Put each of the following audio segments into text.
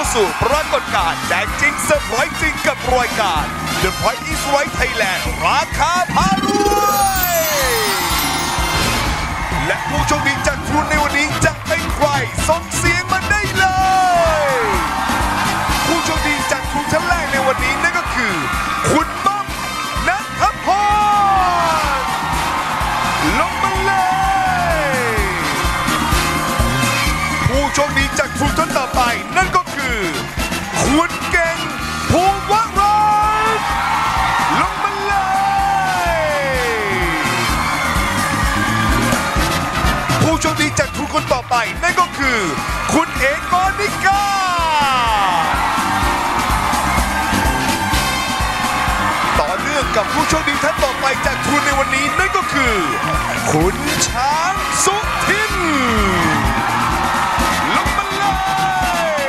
สู่ปรากฏการณ์แจกจริงเซอร์ไพรส์จริงกับรายการ The Price is Right Thailand ราคาพารวยและผู้โชคดีจากทรูในวันนี้จะเป็นใครส่งเสียงมาได้เลยผู้โชคดีจากทรูท่านแรกในวันนี้นั่นก็คือคุณม่อมณัฐพรลงมาเลยผู้โชคดีจากทรูท่านต่อไปนั่นก็คือคุณเก่งภูมิวรัตน์ลงมาเลยผู้โชคดีจากทรูคนต่อไปนั่นก็คือคุณเอกกนิกาต่อเนื่องกับผู้โชคดีท่านต่อไปจากทรูในวันนี้นั่นก็คือคุณช้างสุทินลงมาเลย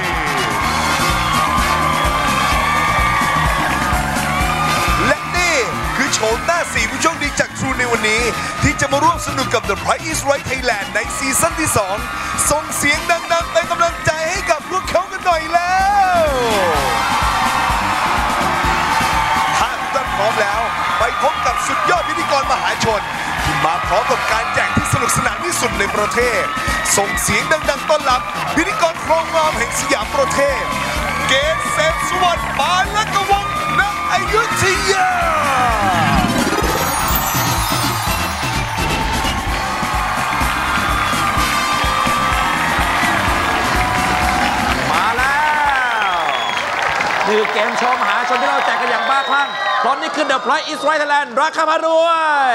และนี่คือโฉมหน้า4ผู้โชคดีจากทรูในวันนี้ที่จะมาร่วมสนุกกับ The Price is Right Thailand ในซีซั่นที่2ส่งเสียงดังๆเป็นกำลังใจให้กับพวกเขากันหน่อยแล้วถ้าทุกท่านพร้อมแล้วไปพบกับสุดยอดพิธีกรมหาชนที่มาพร้อมกับการแจกที่สนุกสนานที่สุดในประเทศส่งเสียงดังๆต้อนรับพิธีกรครองงามแห่งสยามประเทศเกศเศรษฐสวัสดิ์ปานและกวงณอยุธยาคือเกมโชว์มหาชนที่เราแจกกันอย่างบ้าคลั่งเพราะนี่คือ The Price is Right Thailand ราคาพารวย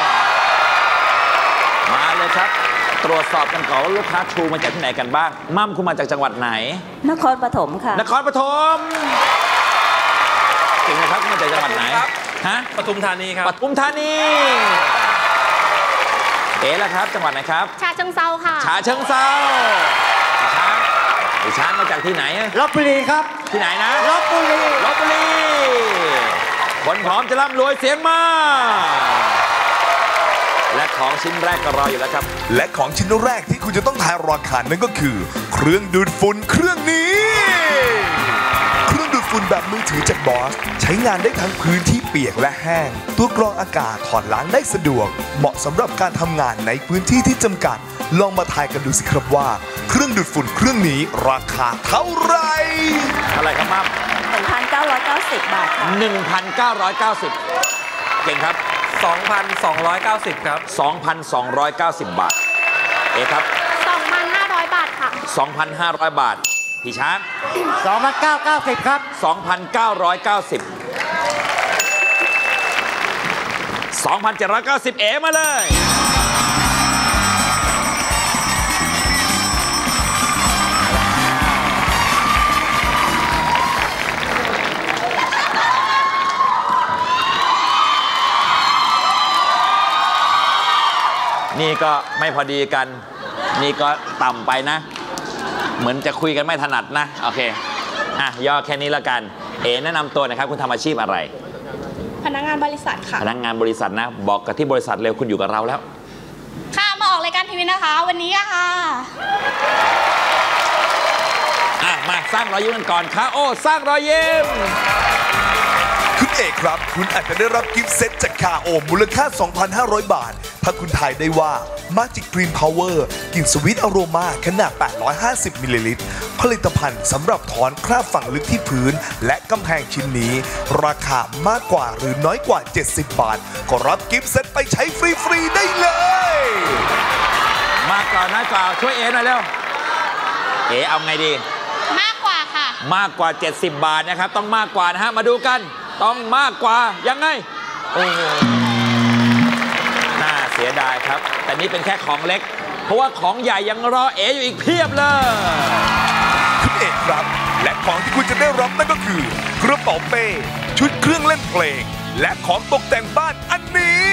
มาเลยครับตรวจสอบกันก่อนว่าลูกค้าทรูมาจากที่ไหนกันบ้างมั่มคุณมาจากจังหวัดไหนนครปฐมค่ะนครปฐมเก่งนะครับมาจากจังหวัดไหนฮะปทุมธานีครับปทุมธานีเอ๋ล่ะครับจังหวัดไหนครับฉะเชิงเทราค่ะฉะเชิงเทราช้างมาจากที่ไหนลพบุรีครับที่ไหนนะลพบุรีคนพร้อมจะร่ำรวยเสียงมาและของชิ้นแรกก็รออยู่แล้วครับและของชิ้นแรกที่คุณจะต้องทายราคานั่นก็คือเครื่องดูดฝุ่นเครื่องนี้เครื่องดูดฝุ่นแบบมือถือจากบอสใช้งานได้ทั้งพื้นที่เปียกและแห้งตัวกรองอากาศถอดล้างได้สะดวกเหมาะสำหรับการทำงานในพื้นที่ที่จำกัดลองมาทายกันดูสิครับว่าเครื่องดูดฝุ่นเครื่องนี้ราคาเท่าไหร่อะไรครับมั่ม 1,990 บาทค่ะ 1,990 เก่งครับ 2,290 ครับ 2,290 บาทเอครับ 2,500 บาทค่ะ 2,500 บาทพี่ช้าง 2,990 ครับ 2,990 2,790 เอมาเลยนี่ก็ไม่พอดีกันนี่ก็ต่ำไปนะเหมือนจะคุยกันไม่ถนัดนะโอเคย่อแค่นี้ละกันเอแนะนำตัวนะครับคุณทำอาชีพอะไรพนักงานบริษัทค่ะพนักงานบริษัทนะบอกกับที่บริษัทเร็วคุณอยู่กับเราแล้วค่ะมาออกรายการทีวีนะคะวันนี้ค่ะมาสร้างรอยยิ้มกันก่อนค่ะโอ้สร้างรอยยิ้มคุณเอกครับคุณอาจจะได้รับกิฟต์เซตจากคาโอมูลค่า 2,500 บาทถ้าคุณทายได้ว่า Magic Green Power กลิ่นสวีทอโรมาขนาด 850 มิลลิลิตรผลิตภัณฑ์สำหรับถอนคราบฝังลึกที่พื้นและกำแพงชิ้นนี้ราคามากกว่าหรือน้อยกว่า 70 บาทก็รับกิฟต์เซตไปใช้ฟรีๆได้เลยมากกว่าน้อยกว่าช่วยเอหน่อยเร็วเอเอาไงดีมากกว่าค่ะมากกว่า70 บาทนะครับต้องมากกว่านะฮะมาดูกันต้องมากกว่ายังไงโอ้โหน่าเสียดายครับแต่นี่เป็นแค่ของเล็กเพราะว่าของใหญ่ยังรอเออยู่อีกเพียบเลยคุณเอกครับและของที่คุณจะได้รับนั่นก็คือกระเป๋าเป้ชุดเครื่องเล่นเพลงและของตกแต่งบ้านอันนี้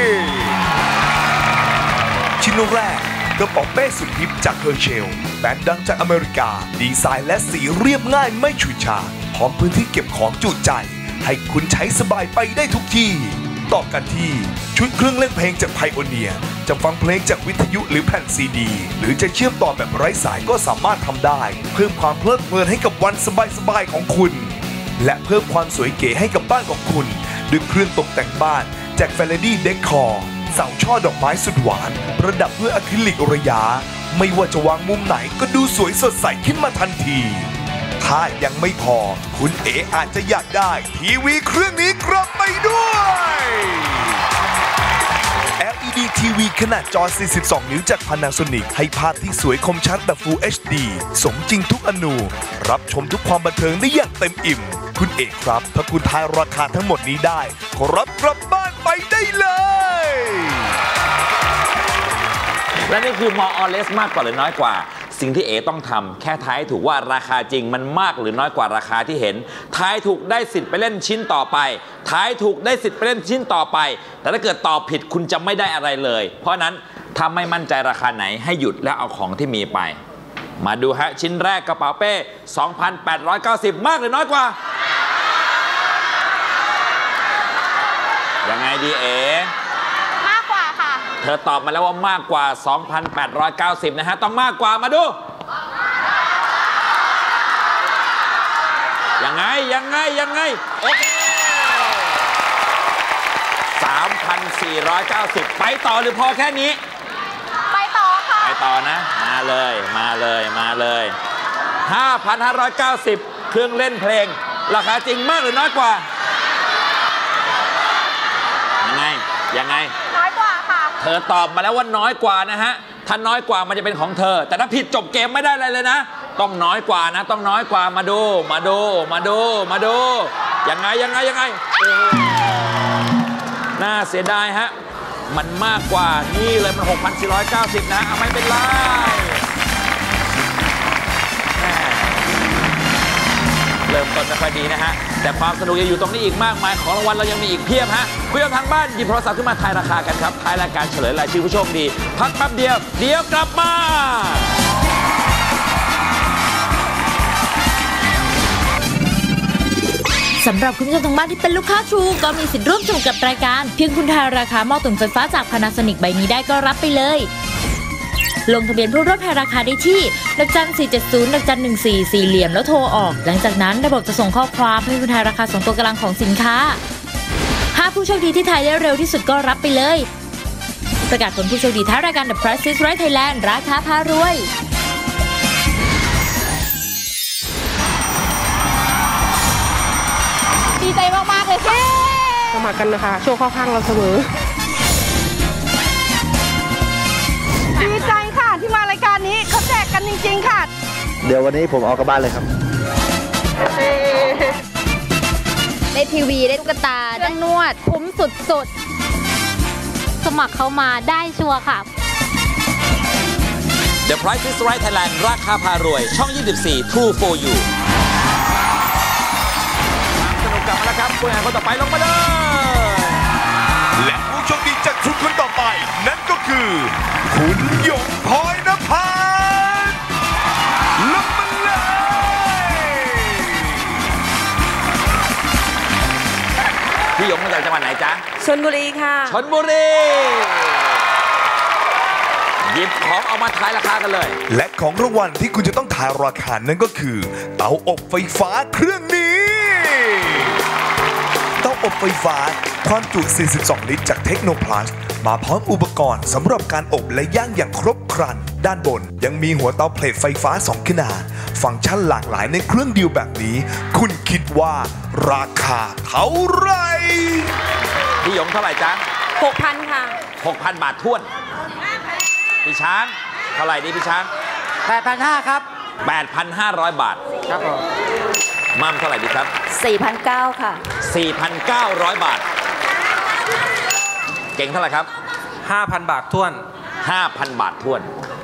ชิ้นแรกกระเป๋าเป้สุดฮิปจากเฮอร์เชลแบรนด์ดังจากอเมริกาดีไซน์และสีเรียบง่ายไม่ฉูดฉาดพร้อมพื้นที่เก็บของจุใจให้คุณใช้สบายไปได้ทุกที่ต่อกันที่ชุดเครื่องเล่นเพลงจากไพโอเนียร์จะฟังเพลงจากวิทยุหรือแผ่นซีดีหรือจะเชื่อมต่อแบบไร้สายก็สามารถทำได้เพิ่มความเพลิดเพลินให้กับวันสบายๆของคุณและเพิ่มความสวยเก๋ให้กับบ้านของคุณด้วยเครื่องตกแต่งบ้านจาก Felady Decor เสาช่อดอกไม้สุดหวานประดับด้วยอะคริลิกระยะไม่ว่าจะวางมุมไหนก็ดูสวยสดใสขึ้นมาทันทีถ้ายังไม่พอคุณเอ๋อาจจะอยากได้ทีวีเครื่องนี้กลับไปด้วย LED ทีวีขนาดจอ 42 นิ้วจาก Panasonic ให้ภาพที่สวยคมชัดแบบ Full HD สมจริงทุกอนูรับชมทุกความบันเทิงได้อย่างเต็มอิ่มคุณเอ๋ครับถ้าคุณทายราคาทั้งหมดนี้ได้ขอรับกลับบ้านไปได้เลยและนี่คือ more or less มากกว่าหรือน้อยกว่าสิ่งที่เอ๋ต้องทำแค่ทายถูกว่าราคาจริงมันมากหรือน้อยกว่าราคาที่เห็นทายถูกได้สิทธิ์ไปเล่นชิ้นต่อไปทายถูกได้สิทธิ์ไปเล่นชิ้นต่อไปแต่ถ้าเกิดตอบผิดคุณจะไม่ได้อะไรเลยเพราะนั้นถ้าไม่มั่นใจราคาไหนให้หยุดแล้วเอาของที่มีไปมาดูฮะชิ้นแรกกระเป๋าเป้ 2,890 มากหรือน้อยกว่ายังไงดีเอ๋มากกว่าค่ะเธอตอบมาแล้วว่ามากกว่า 2,890 นะฮะต้องมากกว่ามาดูยังไงโอเค 3,490 ไปต่อหรือพอแค่นี้ไปต่อค่ะไปต่อนะมาเลย 5,590 เครื่องเล่นเพลงราคาจริงมากหรือน้อยกว่ายังไงน้อยกว่าค่ะเธอตอบมาแล้วว่าน้อยกว่านะฮะถ้าน้อยกว่ามันจะเป็นของเธอแต่ถ้าผิดจบเกมไม่ได้อะไรเลยนะต้องน้อยกว่านะต้องน้อยกว่ามาดูยังไงน่าเสียดายฮะมันมากกว่านี่เลยมัน 6,490 นะเอาไม่เป็นไรเริ่มต้นไม่ค่อยดีนะฮะแต่ความสนุกยังอยู่ตรงนี้อีกมากมายของรางวัลเรายังมีอีกเพียบฮะคุณผู้ชมทางบ้านหยิบโทรศัพท์ขึ้นมาทายราคากันครับทายรายการเฉลยรายชื่อผู้โชคดีพักแป๊บเดียวกลับมาสำหรับคุณผู้ชมทางบ้านที่เป็นลูกค้า True ก็มีสิทธิ์ร่วมสนุกกับรายการเพียงคุณทายราคาหม้อตุ๋นไฟฟ้าจาก Panasonic ใบนี้ได้ก็รับไปเลยลงทะเบียนเพื่อร่วมทายราคาได้ที่*470*144เหลี่ยมแล้วโทรออกหลังจากนั้นระบบจะส่งข้อความให้คุณทายราคา2ตัวกลางของสินค้า5ผู้โชคดีที่ทายได้เร็วที่สุดก็รับไปเลยประกาศผลผู้โชคดีท้ายรายการ The Price is Right Thailand ราคาพารวยดีใจมากๆเลยค่ะสมัครกันนะคะโชว์เข้าข้างเราเสมอดีใจค่ะที่มารายการนี้เขาแจกกันจริงๆค่ะเดี๋ยววันนี้ผมเอากลับบ้านเลยครับได้ทีวีได้ตุ๊กตาได้นวดคุ้มสุดๆสมัครเข้ามาได้ชัวร์ค่ะ The Price is Right Thailand ราคาพารวยช่อง 24 True for You สนุกกลับมาแล้วครับผู้แข่งคนต่อไปลงมาเลยและผู้โชคดีจากชุดคนต่อไปนั่นก็คือคุณหยงพลอยนภาลงมาเลยพี่หยงมาจากจังหวัดไหนจ๊ะชลบุรีค่ะชลบุรีหยิบของเอามาทายราคากันเลยและของรางวัลที่คุณจะต้องทายราคานั่นก็คือเตาอบไฟฟ้าเครื่องนี้เตาอบไฟฟ้าความจุ 42 ลิตรจากเทคโนพลัสมาพร้อมอุปกรณ์สำหรับการอบและย่างอย่างครบครันด้านบนยังมีหัวเตาเพลทไฟฟ้า2ขนาดฟังก์ชันหลากหลายในเครื่องเดียวแบบนี้คุณคิดว่าราคาเท่าไหร่พี่หยงเท่าไหร่จ๊ะ 6,000 ค่ะ 6,000 บาทท้วนพี่ช้างเท่าไหร่ดีพี่ช้าง 8,500 ครับ 8,500 บาทครับผมมั่มเท่าไหร่ดีครับ 4,900 ค่ะ 4,900 บาทเก่งเท่าไหร่ครับ 5,000 บาทท้วน 5,000 บาทท้วน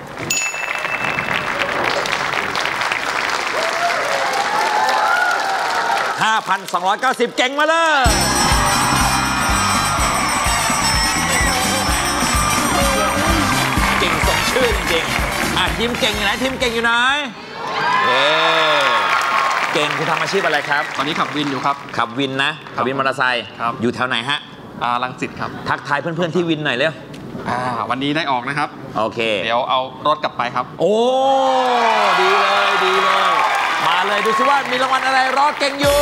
5,290 เก่งมาเลยเก่งสมชื่อจริงๆทีมเก่งอยู่ไหนทีมเก่งอยู่ไหนเก่งคุณทำอาชีพอะไรครับตอนนี้ขับวินอยู่ครับขับวินนะขับวินมอเตอร์ไซค์อยู่แถวไหนฮะรังสิตครับทักทายเพื่อนๆที่วินหน่อยเร็ววันนี้ได้ออกนะครับโอเคเดี๋ยวเอารถกลับไปครับโอ้ดีเลยดีเลย มาเลยดูสิว่ามีรางวัลอะไรรอเก่งอยู่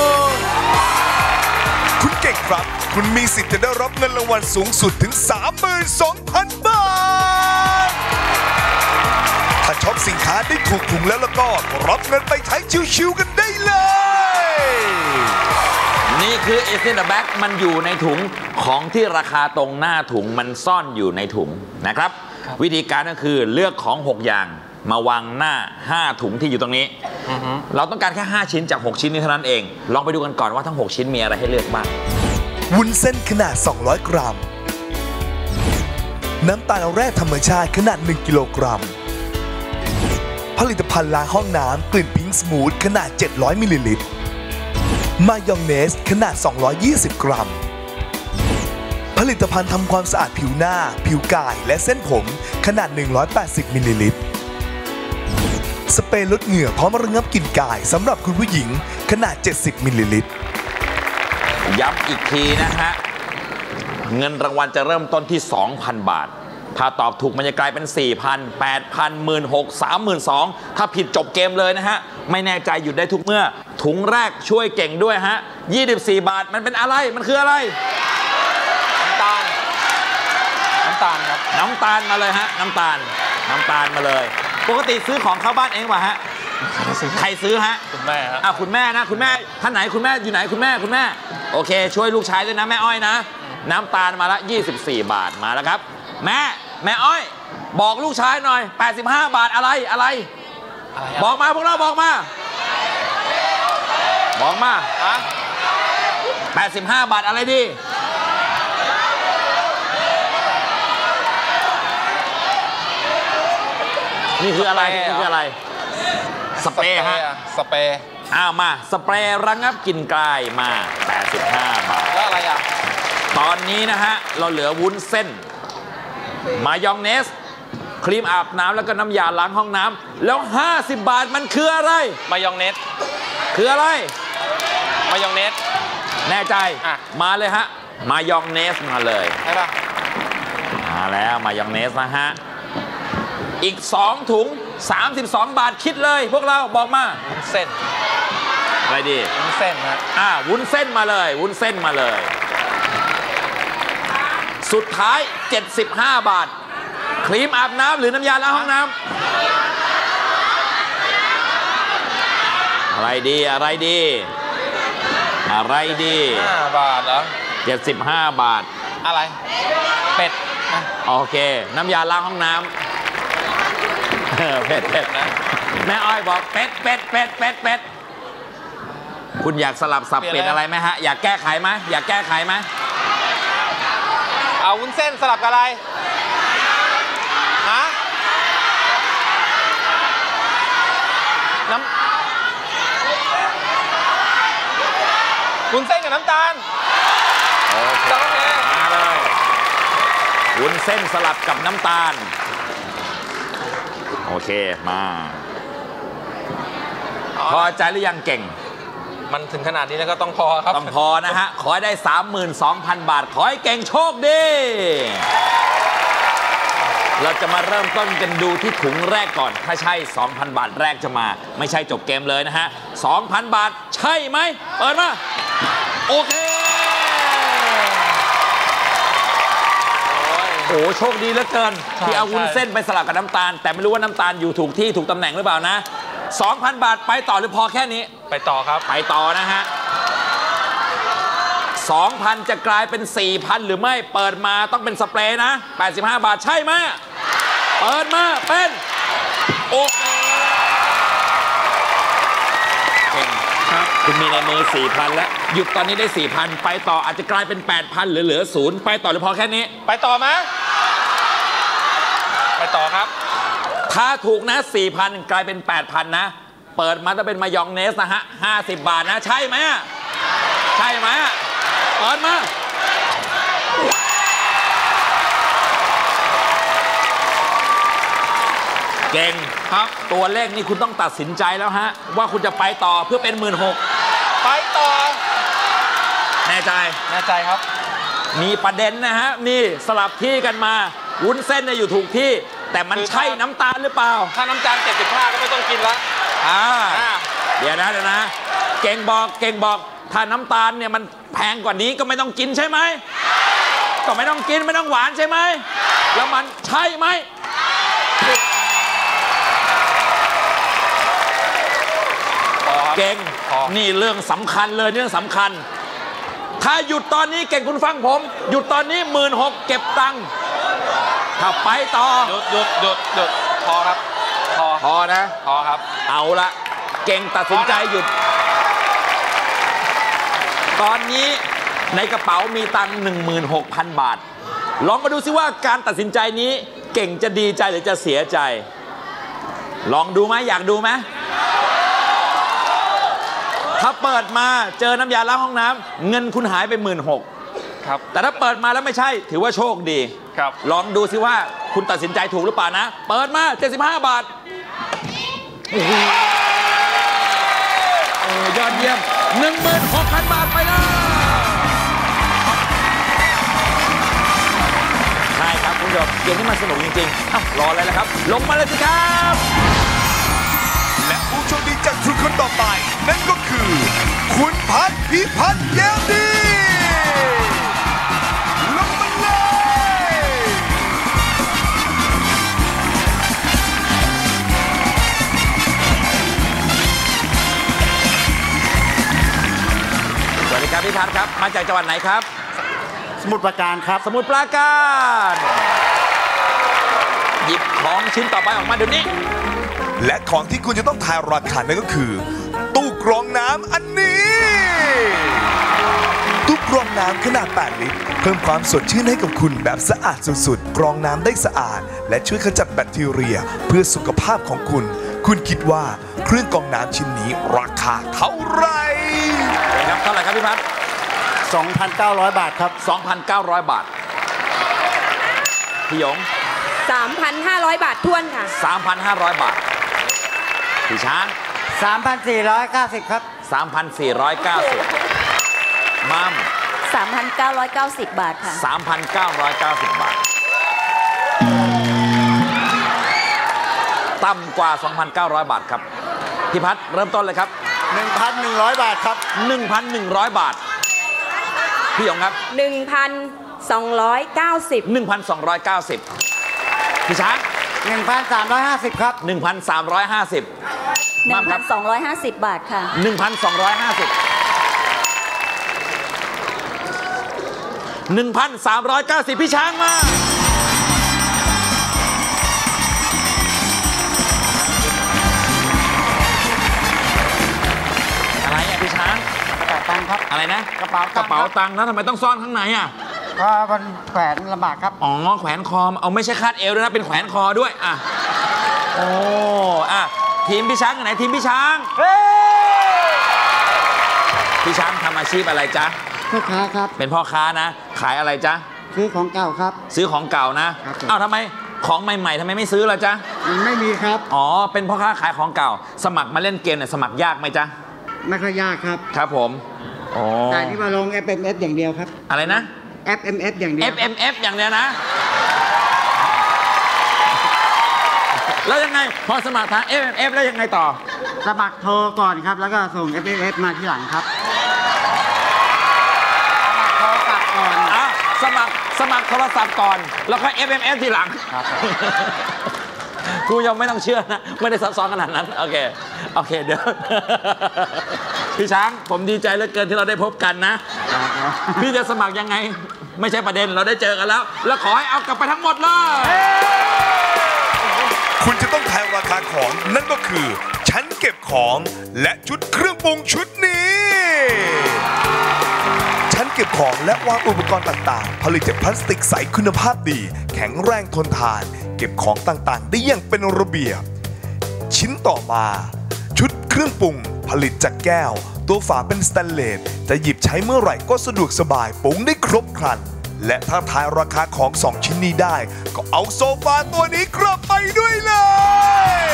คุณเก่งครับ คุณมีสิทธิ์จะได้รับเงินรางวัลสูงสุดถึง 32,000 บาท ถ้าช็อปสินค้าได้ถูกถุงแล้วก็รับเงินไปใช้ชิวๆกันได้เลยนี่คือเอเซนแบ็กมันอยู่ในถุงของที่ราคาตรงหน้าถุงมันซ่อนอยู่ในถุงนะครับ วิธีการก็คือเลือกของ 6 อย่างมาวางหน้า 5 ถุงที่อยู่ตรงนี้ เราต้องการแค่ 5 ชิ้นจาก 6 ชิ้นนี้เท่านั้นเอง ลองไปดูกันก่อนว่าทั้ง 6 ชิ้นมีอะไรให้เลือกบ้างวุ้นเส้นขนาด 200 กรัม น้ำตาลแร่ธรรมชาติขนาด 1 กิโลกรัม ผลิตภัณฑ์ล้างห้องน้ำกลิ่นพิงค์สมูทขนาด 700 มิลลิลิตร มายองเนสขนาด 220 กรัม ผลิตภัณฑ์ทำความสะอาดผิวหน้า ผิวกายและเส้นผมขนาด 180 มิลลิลิตร สเปรย์ลดเหงื่อพร้อมระงับกลิ่นกายสำหรับคุณผู้หญิงขนาด 70 มิลลิลิตรย้ำอีกทีนะฮะ เงินรางวัลจะเริ่มต้นที่ 2,000 บาท ถ้าตอบถูกมันจะกลายเป็น 4,000 8,000 16,000 32,000 ถ้าผิดจบเกมเลยนะฮะ ไม่แน่ใจหยุดได้ทุกเมื่อ ถุงแรกช่วยเก่งด้วยฮะ 24 บาทมันเป็นอะไรมันคืออะไรน้ำตาลครับน้ำตาลมาเลยฮะ น้ำตาลมาเลย ปกติซื้อของเข้าบ้านเองป่ะฮะ ใครซื้อฮะคุณแม่ครับคุณแม่นะคุณแม่ท่านไหนคุณแม่อยู่ไหนคุณแม่โอเคช่วยลูกชายด้วยนะแม่อ้อยนะน้ำตาลมาละ24 บาทมาแล้วครับแม่อ้อยบอกลูกชายหน่อย85 บาทอะไรบอกมาพวกเราบอกมา85 บาทอะไรดีนี่คืออะไรสเปรย์ฮะสเปรย์มาสเปรย์ระงับกลิ่นกายมา85 บาทแล้วอะไรตอนนี้นะฮะเราเหลือวุ้นเส้นมายองเนสครีมอาบน้ำแล้วก็น้ำยาล้างห้องน้ำแล้ว50 บาทมันคืออะไรมายองเนสคืออะไรมายองเนสแน่ใจมาเลยฮะมายองเนสมาเลยใช่ป่ะมาแล้วมายองเนสนะฮะอีก2 ถุง32 บาทคิดเลยพวกเราบอกมาวุ้นเส้นอะไรดีวุ้นเส้นฮะวุ้นเส้นมาเลยสุดท้าย75 บาทครีมอาบน้ำหรือน้ำยาล้างห้องน้ำอะไรดี 5 บาทเหรอ 75 บาทอะไรเป็ดโอเคน้ำยาล้างห้องน้ำเป็ดนะแม่อ้อยบอกเป็ดคุณอยากสลับสับเป็ดอะไรไหมฮะอยากแก้ไขไหมเอาวุ้นเส้นสลับกับอะไรฮะวุ้นเส้นกับน้ำตาลโอเคมาเลยวุ้นเส้นสลับกับน้ำตาลโอเคมาพอใจหรือยังเก่งมันถึงขนาดนี้แล้วก็ต้องพอครับต้องพอนะฮะขอให้ได้ 32,000 บาทขอให้เก่งโชคดีเราจะมาเริ่มต้นกันดูที่ถุงแรกก่อนถ้าใช่ 2,000 บาทแรกจะมาไม่ใช่จบเกมเลยนะฮะ 2,000 บาทใช่ไหมเปิดมาโอเคโอ้โชคดีเหลือเกินที่เอาวุ้นเส้นไปสลับกับน้ำตาลแต่ไม่รู้ว่าน้ำตาลอยู่ถูกที่ถูกตำแหน่งหรือเปล่านะ 2,000 บาทไปต่อหรือพอแค่นี้ไปต่อครับไปต่อนะฮะ 2,000 จะกลายเป็น 4,000 หรือไม่เปิดมาต้องเป็นสเปรย์นะ85 บาทใช่ไหมเปิดมาเป็นโอเคครับคุณมีในมือ 4,000 แล้วหยุดตอนนี้ได้ 4,000 ไปต่ออาจจะกลายเป็น 8,000 หรือเหลือ 0ไปต่อหรือพอแค่นี้ไปต่อไหมไปต่อครับถ้าถูกนะ 4,000 กลายเป็น 8,000 นะเปิดมาต้องเป็นมายองเนสนะฮะ50 บาทนะใช่ไหมเปิดมาเก่งครับตัวเลขนี่คุณต้องตัดสินใจแล้วฮะว่าคุณจะไปต่อเพื่อเป็น 16,000ไปต่อแน่ใจครับมีประเด็นนะฮะนี่สลับที่กันมาวุ้นเส้นเนี่ยอยู่ถูกที่แต่มันใช่น้ำตาลหรือเปล่าถ้าน้ำตาล75ก็ไม่ต้องกินละเดี๋ยวนะเก่งบอกถ้าน้ำตาลเนี่ยมันแพงกว่านี้ก็ไม่ต้องกินใช่ไหมก็ไม่ต้องกินไม่ต้องหวานใช่ไหมแล้วมันใช่ไหมเก่งนี่เรื่องสำคัญเลยเรื่องสำคัญถ้าหยุดตอนนี้เก่งคุณฟังผมหยุดตอนนี้16,000เก็บตังค์ถ้าไปต่อหยุดพอครับพอนะพอครับเอาละเก่งตัดสินใจหยุดตอนนี้ในกระเป๋ามีตังค์ 16,000 บาทลองมาดูซิว่าการตัดสินใจนี้เก่งจะดีใจหรือจะเสียใจลองดูไหมอยากดูไหมถ้าเปิดมาเจอน้ำยาล้างห้องน้ำเงินคุณหายไป 16,000 ครับแต่ถ้าเปิดมาแล้วไม่ใช่ถือว่าโชคดีครับลองดูซิว่าคุณตัดสินใจถูกหรือเปล่านะเปิดมา75 บาทยอดเยี่ยม 16,000 บาทไปเลยใช่ครับคุณผู้ชมเกมนี้มันสนุกจริงๆรออะไรล่ะครับลงมาเลยสิครับและผู้โชคดีจากทุกคนต่อไปนั่นก็คือคุณพัฒน์พิพัฒน์เยลดีลงมาเลยสวัสดีครับพี่พัฒน์ครับมาจากจังหวัดไหนครับสมุทรปราการครับสมุทรปราการหยิบของชิ้นต่อไปออกมาเดี๋ยวนี้และของที่คุณจะต้องทายราคานั่นก็คือตู้กรองน้ำอันนี้ตู้กรองน้ำขนาด8 ลิตรเพิ่มความสดชื่นให้กับคุณแบบสะอาดสุดๆกรองน้ำได้สะอาดและช่วยขจัดแบคทีเรียเพื่อสุขภาพของคุณคุณคิดว่าเครื่องกรองน้ำชิ้นนี้ราคาเท่าไหร่ครับเท่าไหร่ครับพี่พัฒน์ 2,900 บาทครับ 2,900 บาทพี่หยง 3,500 บาทท้วนค่ะ 3,500 บาทพี่ช้าง 3,490 ครับ 3,490มัม 3,990 บาทค่ะ 3,990 บาทต่ำกว่า 2,900 บาทครับพี่พัฒน์เริ่มต้นเลยครับ 1,100 บาทครับ 1,100 บาทพี่หยงครับ 1,290 พี่ช้าง 1,350 ครับ 1,350มัมครับ 1,250 บาทค่ะ 1,250 พี่ช้างมาอะไรอ่ะพี่ช้างกระเป๋าตังค์ครับอะไรนะกระเป๋าตังค์แล้วทำไมต้องซ่อนข้างในอ่ะก็มันแขวนลำบากครับอ๋อแขวนคอเอาไม่ใช่คาดเอวด้วยนะเป็นแขวนคอด้วยอ่ะโอ้อ่ะทีมพี่ช้างไหนทีมพี่ช้างพี่ช้างทำอาชีพอะไรจ๊ะพ่อค้าครับเป็นพ่อค้านะขายอะไรจ๊ะซื้อของเก่าครับซื้อของเก่านะอ้าวทำไมของใหม่ๆทำไมไม่ซื้อล่ะจ๊ะไม่มีครับอ๋อเป็นพ่อค้าขายของเก่าสมัครมาเล่นเกมเนี่ยสมัครยากไหมจ๊ะไม่ค่อยยากครับครับผมอ๋อแต่ที่มาลง FMF อย่างเดียวครับอะไรนะ FMF อย่างเดียว FMF อย่างเดียวนะแล้วยังไงพอสมัครทาง FMF แล้วยังไงต่อสมัครโทรก่อนครับแล้วก็ส่ง FMF มาที่หลังครับสมัครโทรศัพท์ก่อนสมัครโทรศัพท์ก่อนแล้วก็ FMF ทีหลังกูยังไม่ต้องเชื่อนะไม่ได้ซับซ้อนขนาดนั้นโอเคเดี๋ยวพี่ช้างผมดีใจเหลือเกินที่เราได้พบกันนะพี่จะสมัครยังไงไม่ใช่ประเด็นเราได้เจอกันแล้วขอให้เอากลับไปทั้งหมดเลยคุณจะต้องทายราคาของนั่นก็คือชั้นเก็บของและชุดเครื่องปรุงชุดนี้ชั้นเก็บของและวางอุปกรณ์ต่างๆผลิตจากพลาสติกใสคุณภาพดีแข็งแรงทนทานเก็บของต่างๆได้อย่างเป็นระเบียบชิ้นต่อมาชุดเครื่องปรุงผลิตจากแก้วตัวฝาเป็นสแตนเลสจะหยิบใช้เมื่อไหร่ก็สะดวกสบายปรุงได้ครบครันและถ้าทายราคาของ2ชิ้นนี้ได้ก็เอาโซฟาตัวนี้กลับไปด้วยเลย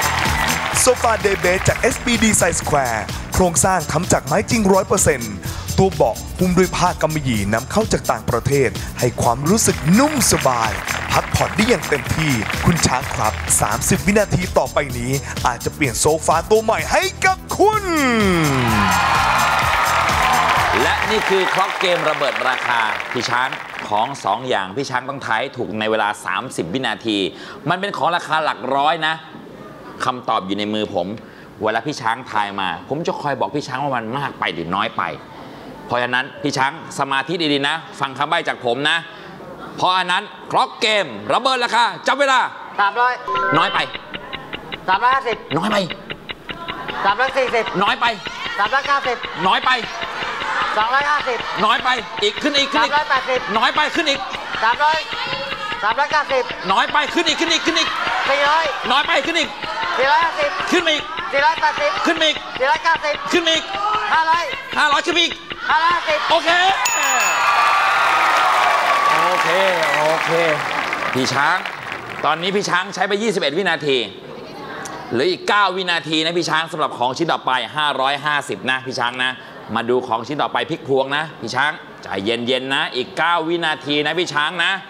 โซฟาเดย์เบสจาก SPD Size Square โครงสร้างทำจากไม้จริง 100% ตัวเบาะหุ้มด้วยผ้ากำมะหยี่นำเข้าจากต่างประเทศให้ความรู้สึกนุ่มสบายพักผ่อนได้อย่างเต็มที่คุณช้างครับ30 วินาทีต่อไปนี้อาจจะเปลี่ยนโซฟาตัวใหม่ให้กับคุณและนี่คือคล็อกเกมระเบิดราคาพี่ช้างของ2อย่างพี่ช้างต้องทายถูกในเวลา30 วินาทีมันเป็นของราคาหลักร้อยนะคำตอบอยู่ในมือผมเวลาพี่ช้างทายมาผมจะคอยบอกพี่ช้างว่ามันมากไปหรือน้อยไปเพราะฉะนั้นพี่ช้างสมาธิดีๆนะฟังคำใบ้จากผมนะเพราะอันนั้นคล็อกเกมระเบิดราคาจับเวลา 300 น้อยไป 350 น้อยไป 340 น้อยไป 390 น้อยไป 250 น้อยไปอีกขึ้นอีก 380 น้อยไปขึ้นอีก 390 น้อยไปขึ้นอีก 400 น้อยไปขึ้นอีก 450 ขึ้นมาอีก 480 ขึ้นมาอีก 490 ขึ้นมาอีก500ขึ้นมาอีก 550 โอเคพี่ช้างตอนนี้พี่ช้างใช้ไป21 วินาทีเหลืออีก9 วินาทีนะพี่ช้างสำหรับของชิ้นต่อไป550นะพี่ช้างนะมาดูของชิ้นต่อไปพลิกพวงนะพี่ช้างใจเย็นๆนะอีก9 วินาทีนะพี่ช้างนะ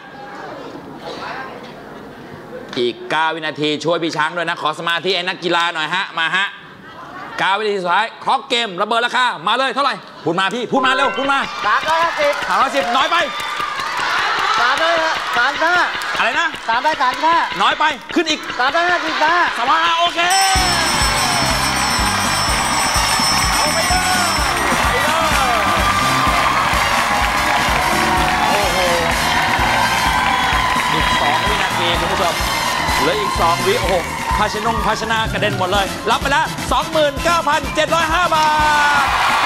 อีก9 วินาทีช่วยพี่ช้างด้วยนะขอสมาธิไอ้นักกีฬาหน่อยฮะมาฮะ9 วินาทีสุดท้ายคล็อกเกมระเบิดราคามาเลยเท่าไหร่พูดมาพี่พูดมาเร็วพูดมา310น้อยไป 335 อะไรนะ 335 น้อยไปขึ้นอีก 355 โอเคเอาไปเลยโอ้โหอีก2 วินาทีคุณผู้ชมเหลืออีก2 วิโอ้โหภาชนะกระเด็นหมดเลยรับไปแล้ว 29,705 บาท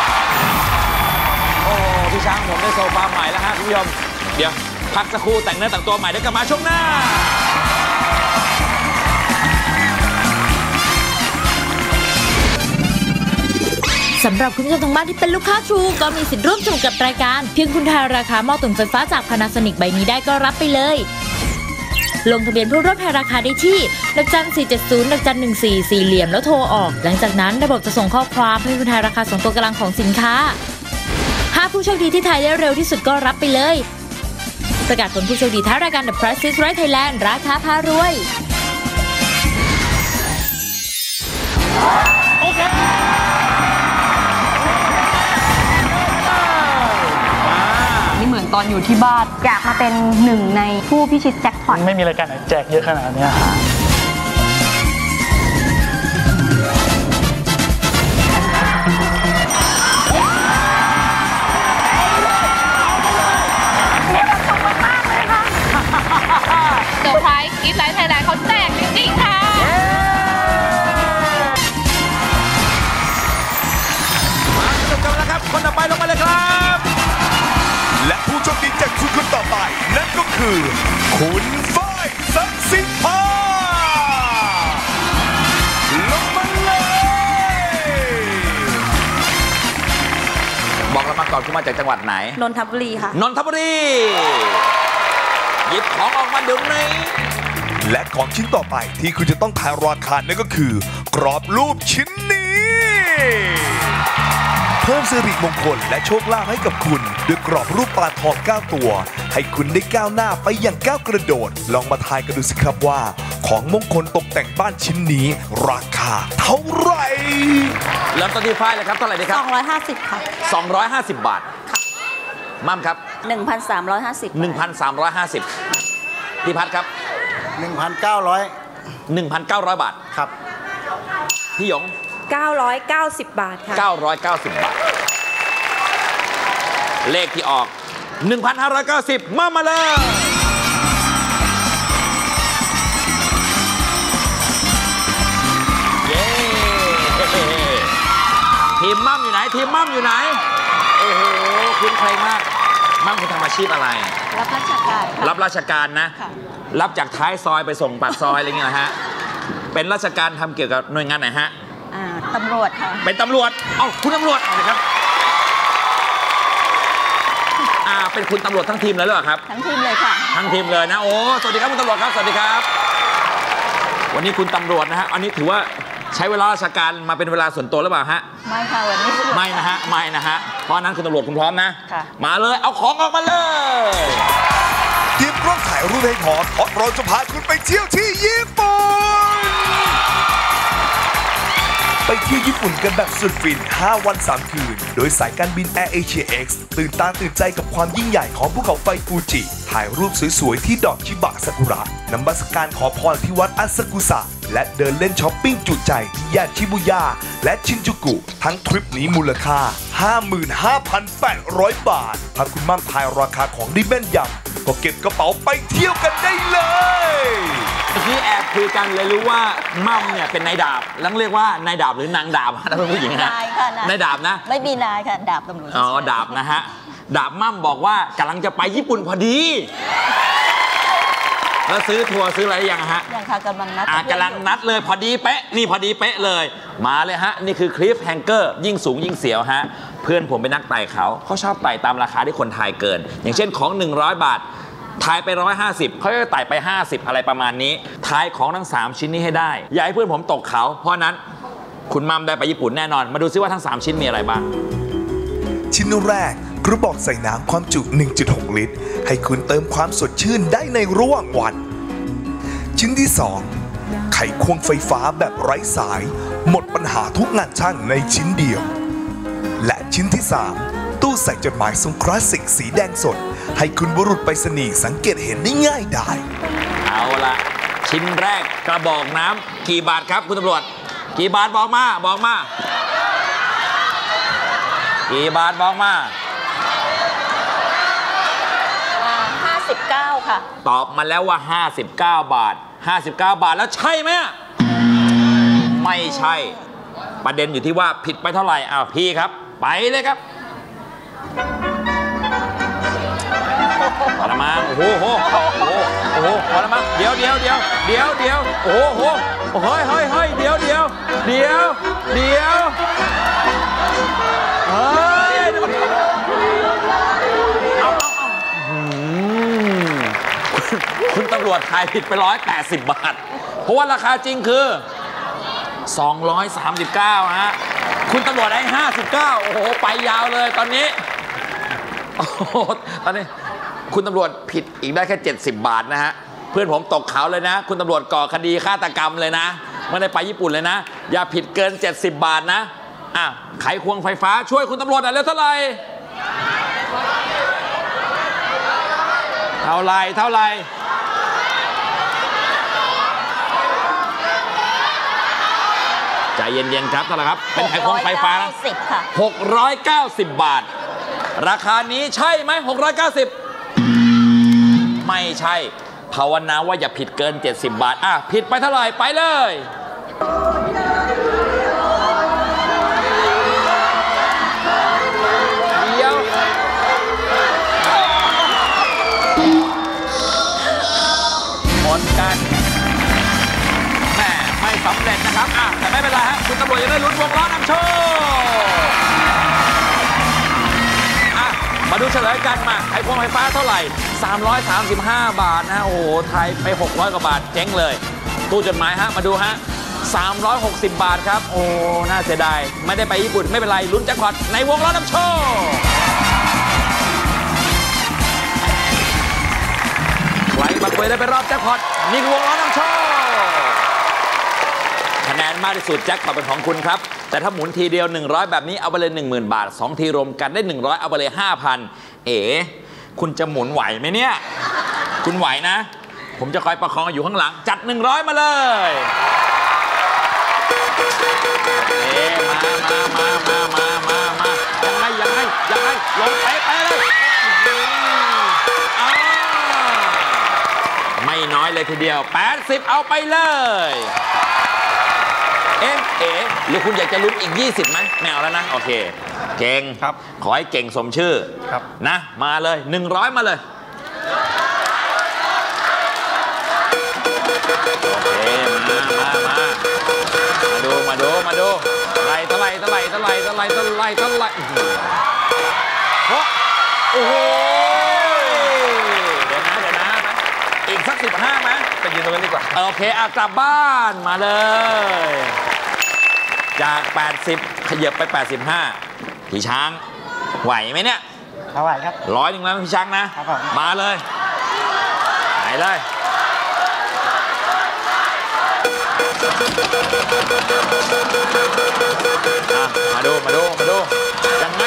โอ้พี่ช้างผมได้โซฟาใหม่แล้วฮะคุณผู้ชมเดี๋ยวพักสักครู่แต่งเนื้อแต่งตัวใหม่เดี๋ยวกลับมาช่วงหน้าสำหรับคุณผู้ชมทางบ้านที่เป็นลูกค้า True ก็มีสิทธิ์ร่วมสนุกกับรายการเพียงคุณทายราคาหม้อตุ๋นไฟฟ้าจาก Panasonic ใบนี้ได้ก็รับไปเลยลงทะเบียนเพื่อร่วมทายราคาได้ที่*470*14 สี่เหลี่ยมแล้วโทรออกหลังจากนั้นระบบจะส่งข้อความให้คุณทายราคาส่งตัวกลางของสินค้า5 ผู้โชคดีที่ทายได้เร็วที่สุดก็รับไปเลยประกาศผลผู้โชคดีท้ายรายการ The Price is Right Thailand ราคาพารวยโอเคนี่เหมือนตอนอยู่ที่บ้านอยากมาเป็นหนึ่งในผู้พิชิตแจ็คพอตไม่มีรายการไหนแจกเยอะขนาดนี้เซอร์ไพรส์กิฟต์ไลฟ์ไทยแลนด์เขาแจกจริงๆค่ะมาสนุกกันแล้วครับคนต่อไปลงมาเลยครับและผู้โชคดีจากคุณคนต่อไปนั่นก็คือคุณฝ้ายศักดิ์สิทธิ์ภาลงมาเลยบอกเรามาก่อนคุณมาจากจังหวัดไหนนนทบุรีค่ะนนทบุรีหยิบของออกมาเดี๋ยวนี้และของชิ้นต่อไปที่คุณจะต้องทายราคานั่นก็คือกรอบรูปชิ้นนี้เพิ่มสิริมงคลและโชคลาภให้กับคุณด้วยกรอบรูปปลาทอง9 ตัวให้คุณได้ก้าวหน้าไปอย่างก้าวกระโดดลองมาทายกันดูสิครับว่าของมงคลตกแต่งบ้านชิ้นนี้ราคาเท่าไหร่เริ่มต้นที่ฝ้ายเลยครับเท่าไหร่ดีครับ 250ค่ะ 250 บาทค่ะมั่มครับ 1,350 พี่พัดครับ1,900 บาทครับพี่หยง 990 บาทค่ะ 990 บาทเลขที่ออก 1,590 มาเลยเย้ทีมมั่มอยู่ไหนทีมมั่มอยู่ไหนโอ้โหคุ้นเคยมากมั่มคุณทำอาชีพอะไรรับราชการรับราชการนะรับจากท้ายซอยไปส่งปากซอยอะไรเงี้ยนะฮะเป็นราชการทำเกี่ยวกับหน่วยงานไหนฮะตำรวจค่ะเป็นตำรวจเอ้าคุณตำรวจเอาเลยครับเป็นคุณตำรวจทั้งทีมเลยหรือเปล่าครับทั้งทีมเลยค่ะทั้งทีมเลยนะโอ้สวัสดีครับคุณตำรวจครับสวัสดีครับวันนี้คุณตำรวจนะฮะอันนี้ถือว่าใช้เวลาราชการมาเป็นเวลาส่วนตัวหรือเปล่าฮะไม่ค่ะวันนี้ไม่นะฮะไม่นะฮะเพราะนั้นคุณตำรวจคุณพร้อมนะค่ะมาเลยเอาของออกมาเลยเตรียมกล้องถ่ายรูปให้พร้อมเพราะเราจะพาคุณไปเที่ยวที่ญี่ปุ่น ไปเที่ยวญี่ปุ่นกันแบบสุดฟิน 5 วัน 3 คืน โดยสายการบิน Air Asia X ตื่นตาตื่นใจกับความยิ่งใหญ่ของภูเขาไฟฟูจิ ถ่ายรูปสวยๆที่ดอกชิบะซากุระนมัสการขอพรที่วัดอาซากุสะ และเดินเล่นช้อปปิ้งจุใจที่ย่านชิบุย่าและชินจูกุ ทั้งทริปนี้มูลค่า 55,800 บาท ถ้าคุณมั่นทายราคาของได้แม่นยำก็เก็บกระเป๋าไปเที่ยวกันได้เลยเมื่อกี้แอบคุยกันเลยรู้ว่ามั่มเนี่ยเป็นนายดาบแล้วเรียกว่านายดาบหรือนางดาบถ้าเป็นผู้หญิงนะนายค่ะนายดาบนะไม่มีนายค่ะ ดาบตำรวจอ๋อดาบนะฮะดาบมั่มบอกว่ากำลังจะไปญี่ปุ่นพอดีแล้วซื้อทัวร์ซื้ออะไรยังฮะยังค่ะกำลังนัดกำลังนัดเลยพอดีเป๊ะนี่พอดีเป๊ะเลยมาเลยฮะนี่คือคลิฟแฮงเกอร์ยิ่งสูงยิ่งเสียวฮะเพื่อนผมเป็นนักไต่เขาชอบไต่ตามราคาที่คนทายเกิน อย่างเช่นของ100 บาททายไป150เขาจะไต่ไป50อะไรประมาณนี้ทายของทั้ง3ชิ้นนี้ให้ได้อย่าให้เพื่อนผมตกเขาเพราะนั้นคุณมัมได้ไปญี่ปุ่นแน่นอนมาดูซิว่าทั้ง3ชิ้นมีอะไรบ้างชิ้นแรกกระบอกใส่น้ำความจุ 1.6 ลิตร ให้คุณเติมความสดชื่นได้ในระหว่างวัน ชิ้นที่ 2 ไขควงไฟฟ้าแบบไร้สาย หมดปัญหาทุกงานช่างในชิ้นเดียว และชิ้นที่ 3 ตู้ใส่จดหมายทรงคลาสสิกสีแดงสด ให้คุณบุรุษไปรษณีย์สังเกตเห็นได้ง่ายดายเอาละชิ้นแรกกระบอกน้ำกี่บาทครับคุณตำรวจกี่บาทบอกมากี่บาทบอกมา 59 ค่ะตอบมาแล้วว่า59 บาท59 บาทแล้วใช่ไหมไม่ใช่ประเด็นอยู่ที่ว่าผิดไปเท่าไหร่อ้าวพี่ครับไปเลยครับพอละมั้งโอ้โหพอละมั้งเดี๋ยวโอ้โหเฮ้ยเดี๋ยวเฮ้ยคุณตำรวจทายผิดไป180 บาทเพราะว่าราคาจริงคือ239ฮะคุณตำรวจได้59โอ้โหไปยาวเลยตอนนี้โอ้โหตอนนี้คุณตำรวจผิดอีกได้แค่70 บาทนะฮะเพื่อนผมตกเขาเลยนะคุณตำรวจก่อคดีฆาตกรรมเลยนะไม่ได้ไปญี่ปุ่นเลยนะอย่าผิดเกิน70 บาทนะไขควงไฟฟ้าช่วยคุณตำรวจหน่อยแล้วเท่าไหร่ใจเย็นๆครับเท่าไหร่ครับเป็นไขควงไฟฟ้า690 บาทราคานี้ใช่ไหม690ไม่ใช่ภาวนาว่าอย่าผิดเกิน70 บาทผิดไปเท่าไหร่ไปเลยเดี๋ยวหมดกันแม่ไม่สำเร็จนะครับแต่ไม่เป็นไรฮะคุณตำรวจยังได้ลุ้นวงล้อนำโชคมาดูเฉลยกันมาไขควงไฟฟ้าเท่าไหร่335 บาทนะโอ้โหไทยไป600 กว่าบาทเจ๊งเลยตู้จดหมายฮะมาดูฮะ360 บาทครับโอ้น่าเสียดายไม่ได้ไปญี่ปุ่นไม่เป็นไรลุ้นแจ็คพอตในวงล้อนำโชคใครมาคุยได้ไปรอบแจ็คพอตนี่คือวงล้อนำโชคคะแนนมากที่สุดแจ็คพอตเป็นของคุณครับแต่ถ้าหมุนทีเดียว100แบบนี้เอาไปเลย 10,000 บาท2ทีรวมกันได้100เอาไปเลย 5,000 คุณจะหมุนไหวไหมเนี่ยคุณไหวนะผมจะคอยประคองอยู่ข้างหลังจัด100มาเลยมายังไงลงไปเลยไม่น้อยเลยทีเดียว80เอาไปเลยหรือคุณอยากจะลุ้นอีก20ไหมแนวแล้วนะโอเคเก่งครับขอให้เก่งสมชื่อครับนะมาเลย100มาเลยโอเคมาดูไล่เท่าไหร่โอ้โหเดี๋ยวนะอีกสัก15ไหมไปยืนตรงนั้นดีกว่าโอเคกลับบ้านมาเลยจาก80ขยับไป85พี่ช้างไหวไหมเนี่ยไหวครับ 100แล้วพี่ช้างนะครับมาเลยไหนเลยมาดูยังไง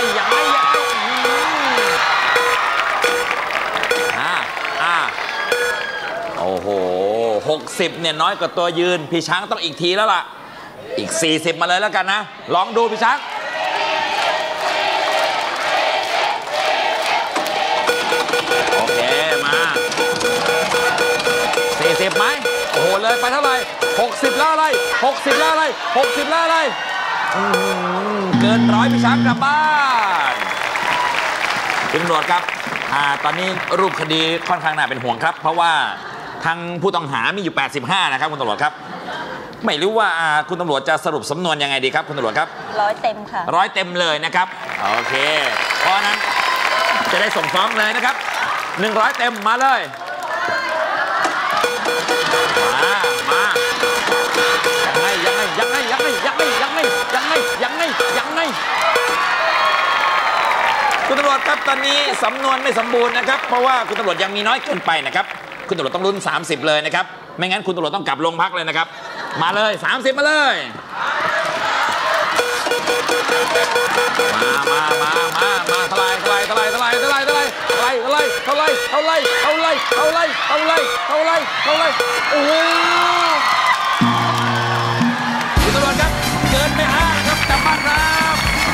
โอ้โห60เนี่ยน้อยกว่าตัวยืนพี่ช้างต้องอีกทีแล้วล่ะอีก40มาเลยแล้วกันนะลองดูพี่ช้างโอเคมา40ไหมโอ้โหเลยไปเท่าไหร่60แล้วอะไร60แล้วอะไร60แล้วอะไรเกิน100พี่ช้างกลับบ้านคุณตำรวจครับตอนนี้รูปคดีค่อนข้างน่าเป็นห่วงครับเพราะว่าทางผู้ต้องหามีอยู่85นะครับคุณตำรวจครับไม่รู้ว่าคุณตำรวจจะสรุปสำนวนยังไงดีครับคุณตำรวจครับ 100 เต็มค่ะ 100 เต็มเลยนะครับโอเคเพราะนั้นจะได้ส่งฟ้องเลยนะครับ100 เต็มมาเลยมายังไงคุณตำรวจครับตอนนี้สำนวนไม่สมบูรณ์นะครับเพราะว่าคุณตำรวจยังมีน้อยเกินไปนะครับคุณตำรวจต้องลุ้น30เลยนะครับไม่งั้นคุณตำรวจต้องกลับโรงพักเลยนะครับมาเลย30มาเลยมาทลายโอ้โหคุณตำรวจครับเกินไป5ครับกลับบ้านครับ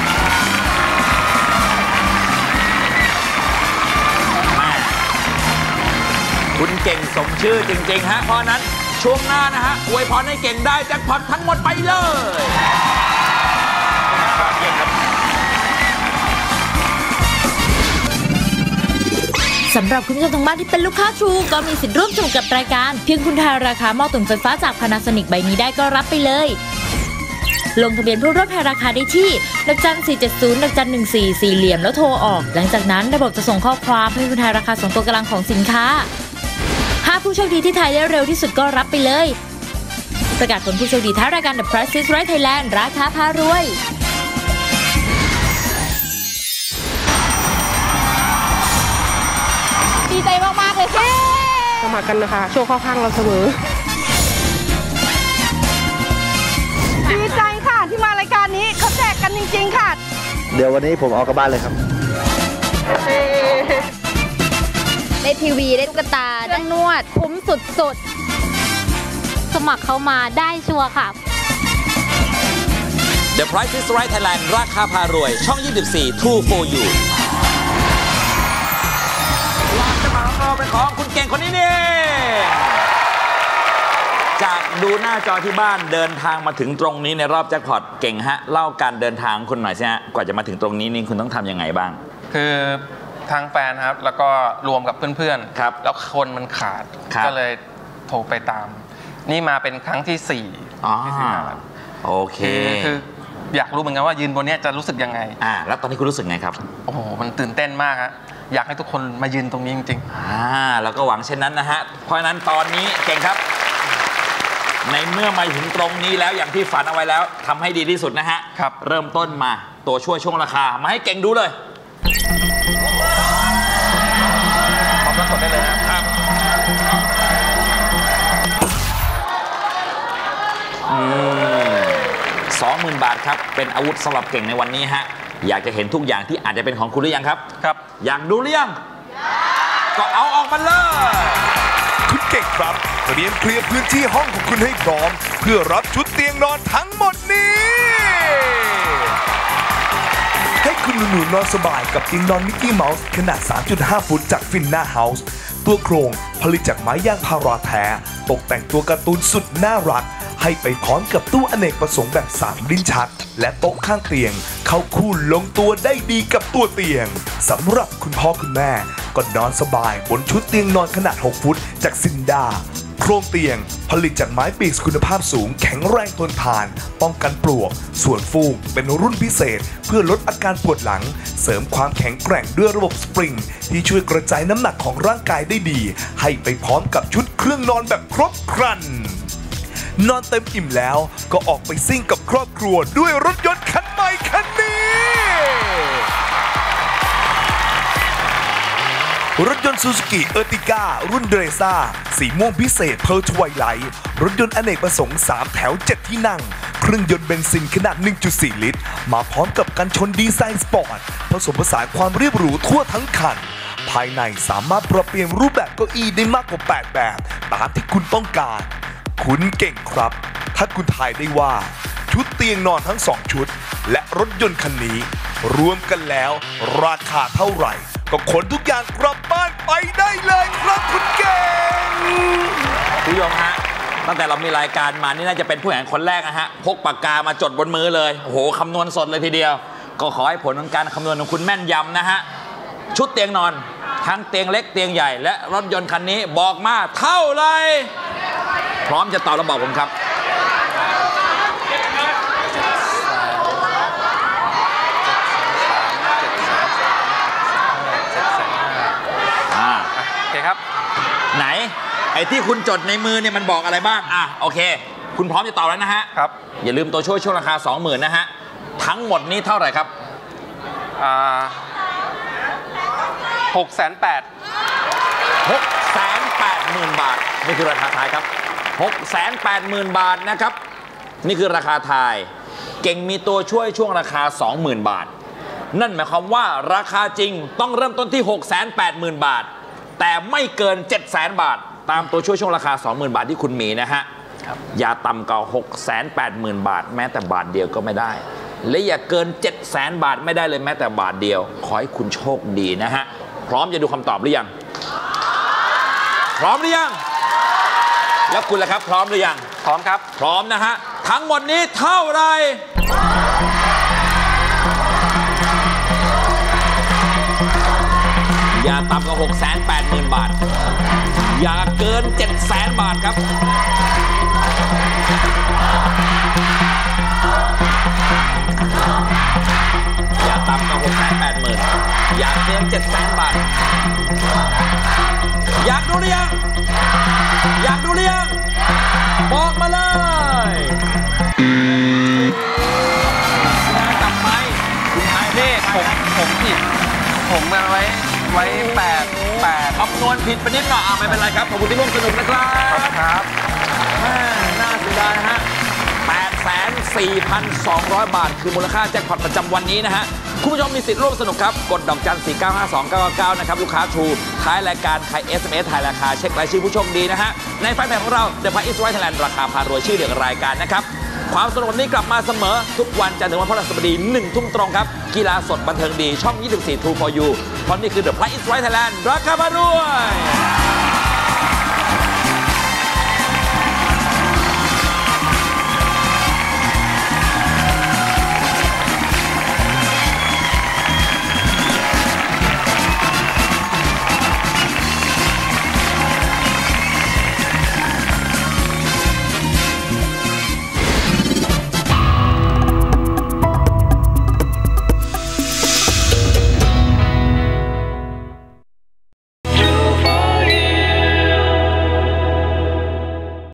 คุณเก่งสมชื่อจริงๆฮะเพราะนั้นช่วงหน้านะฮะอวยพรให้เก่งได้แจ็คพอตทั้งหมดไปเลยสำหรับคุณผู้ชมทางบ้านที่เป็นลูกค้า True ก็มีสิทธิ์ร่วมสนุกกับรายการเพียงคุณทายราคาหม้อตุ๋นไฟฟ้าจาก Panasonic ใบนี้ได้ก็รับไปเลยลงทะเบียนเพื่อร่วมทายราคาได้ที่*470*144เหลี่ยมแล้วโทรออกหลังจากนั้นระบบจะส่งข้อความให้คุณทายราคา2ตัวกลางของสินค้า5ผู้โชคดีที่ทายได้เร็วที่สุดก็รับไปเลยประกาศผลผู้โชคดีท้ายรายการ The Price is Right Thailand ราคาพารวยดีใจมากๆเลยค่ะสมัครกันนะคะโชว์เข้าข้างเราเสมอดีใจค่ะที่มารายการนี้เขาแจกกันจริงๆค่ะเดี๋ยววันนี้ผมเอากลับบ้านเลยครับได้ทีวีได้ตุ๊กตาได้นวดคุ้มสุดๆสมัครเข้ามาได้ชัวร์ค่ะ The Price is Right Thailand ราคาพารวยช่อง24 True for Youวางจะมาเอาเป็นของคุณเก่งคนนี้นี่จากดูหน้าจอที่บ้านเดินทางมาถึงตรงนี้ในรอบแจ็คพอตเก่งฮะเล่าการเดินทางคุณหน่อยสิฮะกว่าจะมาถึงตรงนี้นี่คุณต้องทำยังไงบ้างคือทางแฟนครับแล้วก็รวมกับเพื่อนๆครับแล้วคนมันขาดก็เลยโทรไปตามนี่มาเป็นครั้งที่4โอเคคืออยากรู้เหมือนกันว่ายืนบนนี้จะรู้สึกยังไงแล้วตอนนี้คุณรู้สึกไงครับโอ้โหมันตื่นเต้นมากฮะอยากให้ทุกคนมายืนตรงนี้จริงๆแล้วก็หวังเช่นนั้นนะฮะเพราะฉะนั้นตอนนี้เก่งครับในเมื่อมาถึงตรงนี้แล้วอย่างที่ฝันเอาไว้แล้วทำให้ดีที่สุดนะฮะครับเริ่มต้นมาตัวช่วยช่วงราคามาให้เก่งดูเลยพร้อมแล้วกดได้เลยครับ 20,000 บาทครับเป็นอาวุธสำหรับเก่งในวันนี้ฮะอยากจะเห็นทุกอย่างที่อาจจะเป็นของคุณหรือยังครับครับอยากดูหรือยังก็เอาออกมาเลยคุณเก่งครับเตรียมเคลียร์พื้นที่ห้องของคุณให้พร้อมเพื่อรับชุดเตียงนอนทั้งหมดนี้ให้คุณหนูนอนสบายกับเตียงนอนมิกกี้เมาส์ขนาด 3.5 ฟุตจากฟินน่าเฮาส์ตัวโครงผลิตจากไม้ยางพาราแท้ตกแต่งตัวการ์ตูนสุดน่ารักให้ไปพร้อมกับตู้อเนกประสงค์แบบ3ลิ้นชักและโต๊ะข้างเตียงเข้าคู่ลงตัวได้ดีกับตัวเตียงสำหรับคุณพ่อคุณแม่ก็นอนสบายบนชุดเตียงนอนขนาด6ฟุตจากซินดาโครงเตียงผลิตจากไม้ปีกคุณภาพสูงแข็งแรงทนทานป้องกันปลวกส่วนฟูกเป็นรุ่นพิเศษเพื่อลดอาการปวดหลังเสริมความแข็งแกร่งด้วยระบบสปริงที่ช่วยกระจายน้ำหนักของร่างกายได้ดีให้ไปพร้อมกับชุดเครื่องนอนแบบครบครันนอนเต็มอิ่มแล้วก็ออกไปซิ่งกับครอบครัวด้วยรถยนต์คันใหม่คันนี้รถยนต์ซูซูกิเออร์ติก้ารุ่นเดรซ่าสีม่วงพิเศษเพร์ลทไวไลท์รถยนต์อเนกประสงค์3แถว7ที่นั่งเครื่องยนต์เบนซินขนาด 1.4 ลิตรมาพร้อมกับกันชนดีไซน์สปอร์ตผสมผสานความเรียบหรูทั่วทั้งคันภายในสามารถปรับเปลี่ยนรูปแบบเก้าอี้ได้มากกว่า8แบบตามที่คุณต้องการคุณเก่งครับถ้าคุณทายได้ว่าชุดเตียงนอนทั้ง2ชุดและรถยนต์คันนี้รวมกันแล้วราคาเท่าไหร่ก็ขนทุกอย่างกลับบ้านไปได้เลยครับคุณเก่งผู้ชมฮะตั้งแต่เรามีรายการมานี่น่าจะเป็นผู้แข่งคนแรกนะฮะพกปากกามาจดบนมือเลยโอ้โหคำนวณสดเลยทีเดียวก็ขอให้ผลของการคำนวณของคุณแม่นยำนะฮะชุดเตียงนอนทั้งเตียงเล็กเตียงใหญ่และรถยนต์คันนี้บอกมาเท่าไหร่พร้อมจะตอบแล้วบอกผมครับโอเคครับไหนไอ้ที่คุณจดในมือเนี่ยมันบอกอะไรบ้างโอเคคุณพร้อมจะตอบแล้วนะฮะครับอย่าลืมตัวช่วงราคา 20,000 นะฮะทั้งหมดนี้เท่าไหร่ครับ 680,000 บาทนี่คือราคาทายครับ680,000 บาทนะครับนี่คือราคาทายเก่งมีตัวช่วยช่วงราคา 20,000 บาทนั่นหมายความว่าราคาจริงต้องเริ่มต้นที่ 680,000 บาทแต่ไม่เกิน 700,000 บาทตามตัวช่วยช่วงราคา 20,000 บาทที่คุณมีนะฮะอย่าต่ำกว่า 680,000 บาทแม้แต่บาทเดียวก็ไม่ได้และอย่าเกิน 700,000 บาทไม่ได้เลยแม้แต่บาทเดียวขอให้คุณโชคดีนะฮะพร้อมจะดูคำตอบหรือยังพร้อมหรือยังแล้วคุณล่ะครับพร้อมหรือยังพร้อมครับพร้อมนะฮะทั้งหมดนี้เท่าไหร่อย่าต่ำกว่า 680,000 บาทอย่าเกิน 700,000 บาทครับอย่าต่ำกว่า 680,000 อย่าเกิน 700,000 บาทอยากดูหรือยังอยากดูหรือยังบอกมาเลยคุณนายจับไหมคุณนายนี่ผมผิดผมมาไว้8คำนวณผิดไปนิดหน่อยไม่เป็นไรครับขอบคุณที่ร่วมสนุกนะครับครับน่าเสียดายนะฮะ 84,200 บาทคือมูลค่าแจ็คพอตประจำวันนี้นะฮะคุณผู้ชมมีสิทธิ์ร่วมสนุกครับกดดอกจัน 4952999 นะครับลูกค้าทูท้ายรายการใคร SMS ถ่ายราคาเช็ครายชื่อผู้โชคดีนะฮะในแฟนเพจของเรา The Price is Right Thailand ราคาพารวยชื่อเดียวกับรายการนะครับความสนุกนี้กลับมาเสมอทุกวันจันทร์ถึงวันพฤหัสบดี 1 ทุ่มตรงครับกีฬาสดบันเทิงดีช่อง 24 True for You เพราะนี่คือ The Price is Right Thailand ราคาพารวย